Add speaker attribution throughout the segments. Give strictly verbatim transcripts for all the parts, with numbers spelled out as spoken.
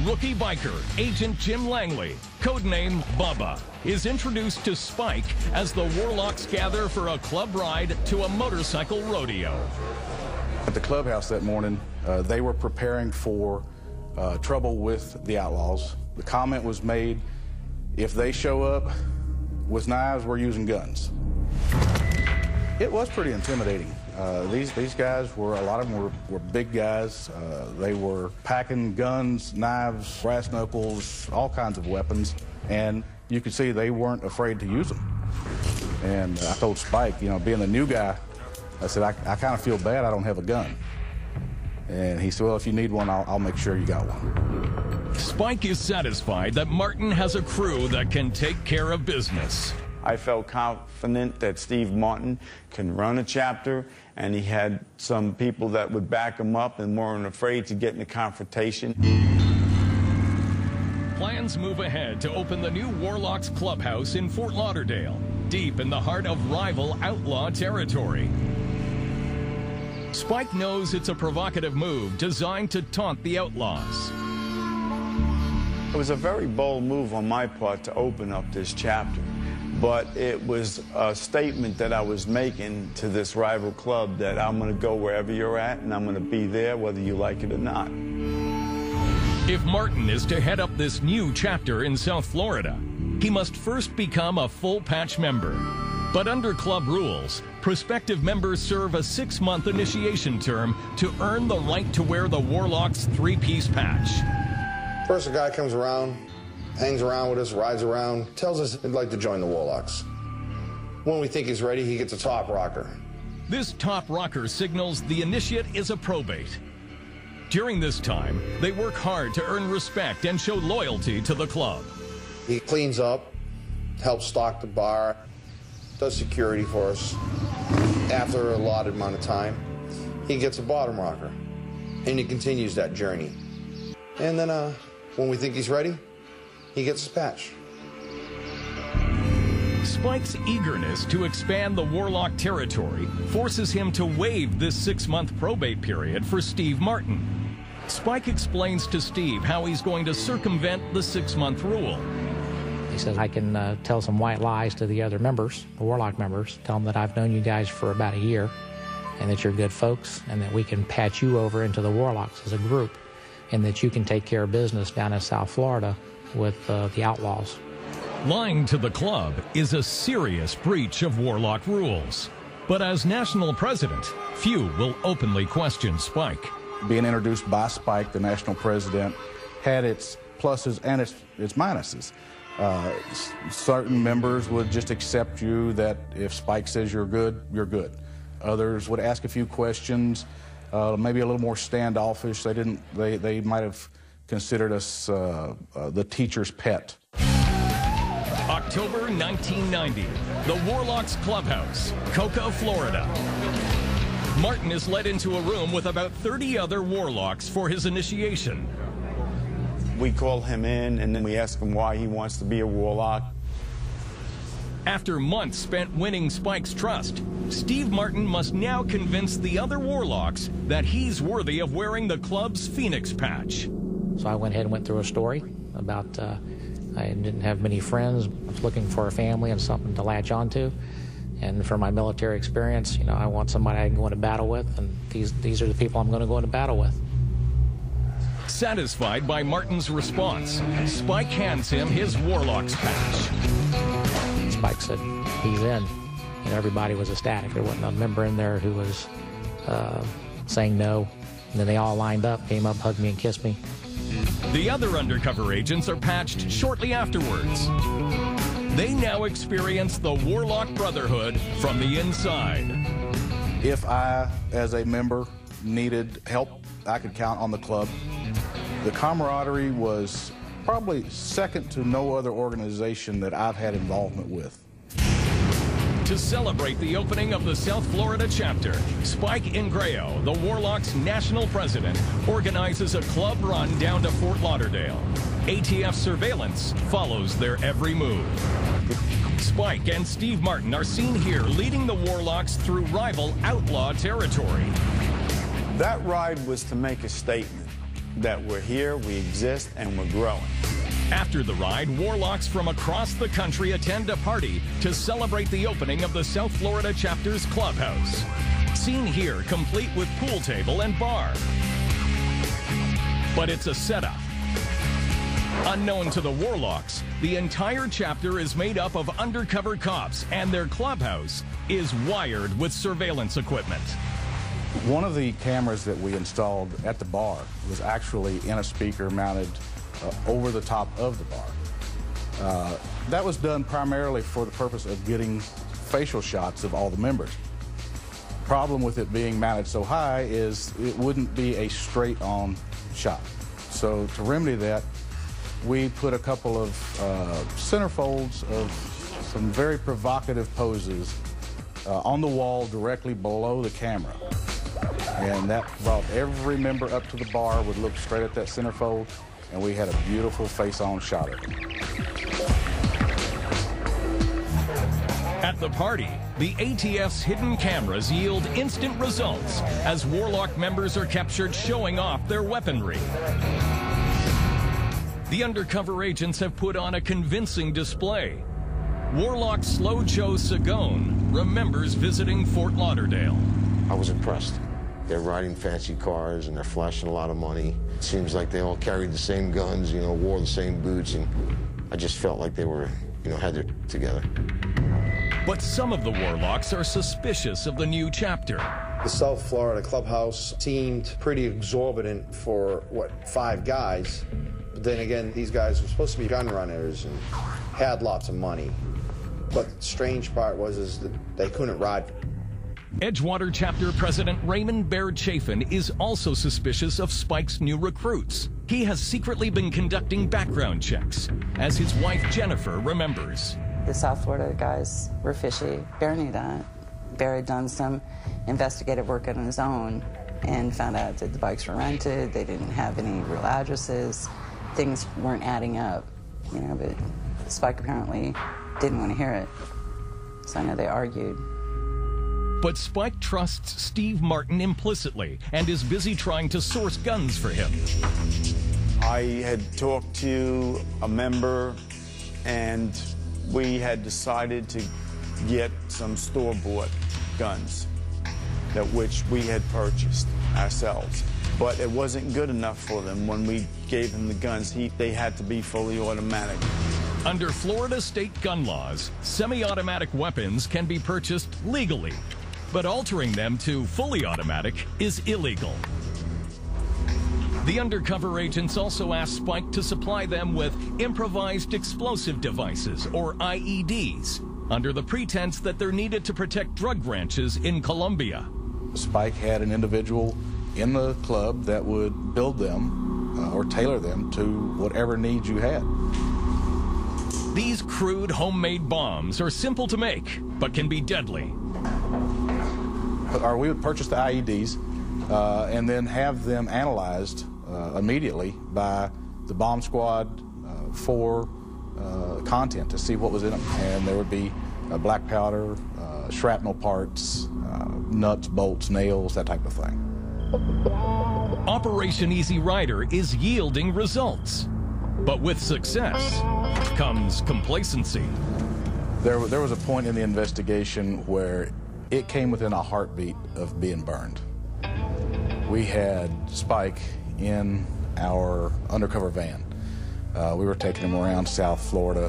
Speaker 1: rookie biker Agent Jim Langley, codename Bubba, is introduced to Spike as the Warlocks gather for a club ride to a motorcycle rodeo.
Speaker 2: At the clubhouse that morning, uh, they were preparing for uh, trouble with the Outlaws. The comment was made, if they show up with knives, we're using guns. It was pretty intimidating. Uh, these, these guys were, a lot of them were, were big guys. Uh, they were packing guns, knives, brass knuckles, all kinds of weapons, and you could see they weren't afraid to use them. And I told Spike, you know, being the new guy, I said, I, I kind of feel bad I don't have a gun. And he said, well, if you need one, I'll, I'll make sure you got one.
Speaker 1: Spike is satisfied that Martin has a crew that can take care of business.
Speaker 3: I felt confident that Steve Martin can run a chapter, and he had some people that would back him up and weren't afraid to get in a confrontation.
Speaker 1: Plans move ahead to open the new Warlocks Clubhouse in Fort Lauderdale, deep in the heart of rival outlaw territory. Spike knows it's a provocative move designed to taunt the Outlaws.
Speaker 3: It was a very bold move on my part to open up this chapter, but it was a statement that I was making to this rival club that I'm going to go wherever you're at, and I'm going to be there whether you like it or not.
Speaker 1: If Martin is to head up this new chapter in South Florida, he must first become a full patch member. But under club rules, prospective members serve a six-month initiation term to earn the right to wear the Warlocks three-piece patch.
Speaker 4: First, a guy comes around, hangs around with us, rides around, tells us he'd like to join the Warlocks. When we think he's ready, he gets a top rocker.
Speaker 1: This top rocker signals the initiate is a probate. During this time, they work hard to earn respect and show loyalty to the club.
Speaker 4: He cleans up, helps stock the bar, does security for us. After a allotted amount of time, he gets a bottom rocker, and he continues that journey. And then uh, when we think he's ready, he gets his patch.
Speaker 1: Spike's eagerness to expand the Warlock territory forces him to waive this six-month probate period for Steve Martin. Spike explains to Steve how he's going to circumvent the six-month rule.
Speaker 5: He says, I can uh, tell some white lies to the other members, the Warlock members, tell them that I've known you guys for about a year and that you're good folks and that we can patch you over into the Warlocks as a group and that you can take care of business down in South Florida with uh, the Outlaws.
Speaker 1: Lying to the club is a serious breach of Warlock rules. But as national president, few will openly question Spike.
Speaker 2: Being introduced by Spike, the national president, had its pluses and its, its minuses. Uh, certain members would just accept you that if Spike says you're good, you're good. Others would ask a few questions, uh, maybe a little more standoffish. They didn't. They they might have considered us uh, uh, the teacher's pet.
Speaker 1: October nineteen ninety, the Warlocks Clubhouse, Cocoa, Florida. Martin is led into a room with about thirty other Warlocks for his initiation.
Speaker 3: We call him in, and then we ask him why he wants to be a Warlock.
Speaker 1: After months spent winning Spike's trust, Steve Martin must now convince the other Warlocks that he's worthy of wearing the club's Phoenix patch.
Speaker 5: So I went ahead and went through a story about uh, I didn't have many friends. I was looking for a family and something to latch onto. And from my military experience, you know, I want somebody I can go into battle with, and these, these are the people I'm going to go into battle with.
Speaker 1: Satisfied by Martin's response, Spike hands him his Warlock's patch.
Speaker 5: Spike said, he's in. And everybody was ecstatic. There wasn't a member in there who was uh, saying no. And then they all lined up, came up, hugged me, and kissed me.
Speaker 1: The other undercover agents are patched shortly afterwards. They now experience the Warlock Brotherhood from the inside.
Speaker 2: If I, as a member, needed help, I could count on the club. The camaraderie was probably second to no other organization that I've had involvement with.
Speaker 1: To celebrate the opening of the South Florida chapter, Spike Ingrao, the Warlocks national president, organizes a club run down to Fort Lauderdale. A T F surveillance follows their every move. Spike and Steve Martin are seen here leading the Warlocks through rival outlaw territory.
Speaker 3: That ride was to make a statement. that we're here, we exist, and we're growing.
Speaker 1: After the ride, Warlocks from across the country attend a party to celebrate the opening of the South Florida chapter's clubhouse. Seen here, complete with pool table and bar. But it's a setup. Unknown to the Warlocks, the entire chapter is made up of undercover cops, and their clubhouse is wired with surveillance equipment.
Speaker 2: One of the cameras that we installed at the bar was actually in a speaker mounted uh, over the top of the bar. Uh, that was done primarily for the purpose of getting facial shots of all the members. Problem with it being mounted so high is it wouldn't be a straight-on shot. So to remedy that, we put a couple of uh, centerfolds of some very provocative poses uh, on the wall directly below the camera. And that brought every member up to the bar, would look straight at that centerfold, and we had a beautiful face-on shot of it.
Speaker 1: At the party, the A T F's hidden cameras yield instant results as Warlock members are captured showing off their weaponry. The undercover agents have put on a convincing display. Warlock Slow Joe Sagone remembers visiting Fort Lauderdale.
Speaker 6: I was impressed. They're riding fancy cars and they're flashing a lot of money. It seems like they all carried the same guns, you know, wore the same boots, and I just felt like they were, you know, had their together.
Speaker 1: But some of the Warlocks are suspicious of the new chapter.
Speaker 4: The South Florida clubhouse seemed pretty exorbitant for, what, five guys. But then again, these guys were supposed to be gun runners and had lots of money. But the strange part was is that they couldn't ride.
Speaker 1: Edgewater chapter president Raymond Baird Chafin is also suspicious of Spike's new recruits. He has secretly been conducting background checks, as his wife Jennifer remembers.
Speaker 7: The South Florida guys were fishy. Bear knew that. Bear had done some investigative work on his own and found out that the bikes were rented, they didn't have any real addresses, things weren't adding up, you know, but Spike apparently didn't want to hear it. So I know they argued.
Speaker 1: But Spike trusts Steve Martin implicitly and is busy trying to source guns for him.
Speaker 3: I had talked to a member, and we had decided to get some store-bought guns, that which we had purchased ourselves. But it wasn't good enough for them. When we gave them the guns, he, they had to be fully automatic.
Speaker 1: Under Florida state gun laws, semi-automatic weapons can be purchased legally, but altering them to fully automatic is illegal. The undercover agents also asked Spike to supply them with improvised explosive devices, or I E Ds, under the pretense that they're needed to protect drug ranches in Colombia.
Speaker 2: Spike had an individual in the club that would build them uh, or tailor them to whatever needs you had.
Speaker 1: These crude homemade bombs are simple to make, but can be deadly.
Speaker 2: Or we would purchase the I E Ds uh, and then have them analyzed uh, immediately by the bomb squad uh, for uh, content to see what was in them. And there would be uh, black powder, uh, shrapnel parts, uh, nuts, bolts, nails, that type of thing.
Speaker 1: Operation Easy Rider is yielding results. But with success comes complacency.
Speaker 2: There, there was a point in the investigation where it came within a heartbeat of being burned. We had Spike in our undercover van. Uh, we were taking him around South Florida.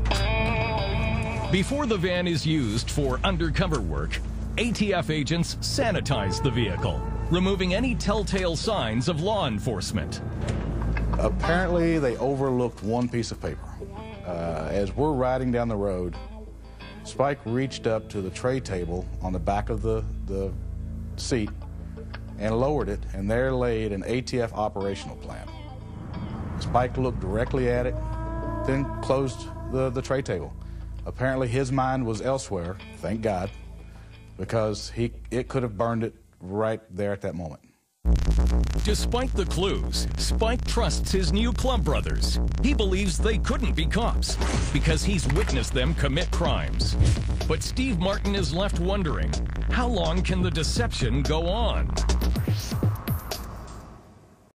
Speaker 1: Before the van is used for undercover work, A T F agents sanitize the vehicle, removing any telltale signs of law enforcement.
Speaker 2: Apparently, they overlooked one piece of paper. Uh, as we're riding down the road, Spike reached up to the tray table on the back of the, the seat and lowered it, and there laid an A T F operational plan. Spike looked directly at it, then closed the, the tray table. Apparently his mind was elsewhere, thank God, because he, it could have burned it right there at that moment.
Speaker 1: Despite the clues, Spike trusts his new club brothers. He believes they couldn't be cops because he's witnessed them commit crimes. But Steve Martin is left wondering, how long can the deception go on?